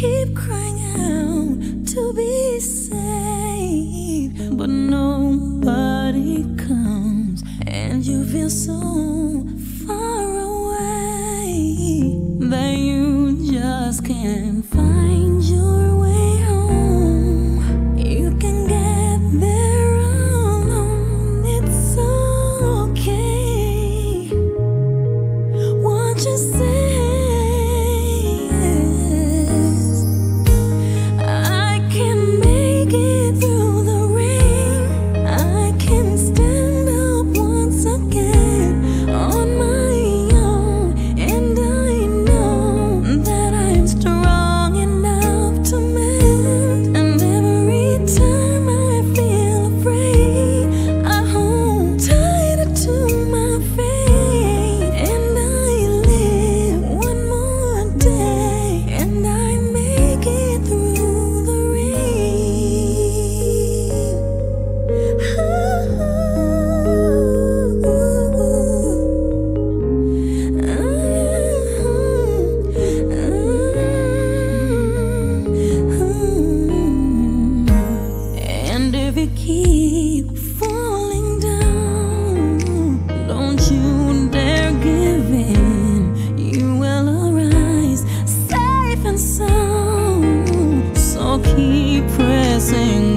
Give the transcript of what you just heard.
keep crying out to be saved, but nobody comes, and you feel so far away that you just can't find your way home. You can get there alone, it's okay. What you say is, I can make it through the rain, I can stand up once again on my own, and I know that I'm strong enough to mend. And every time I feel afraid, I hold tighter to my faith, and I live one more day, and I make it through the rain. And if you keep falling down, don't you dare give in. You will arise safe and sound. So keep pressing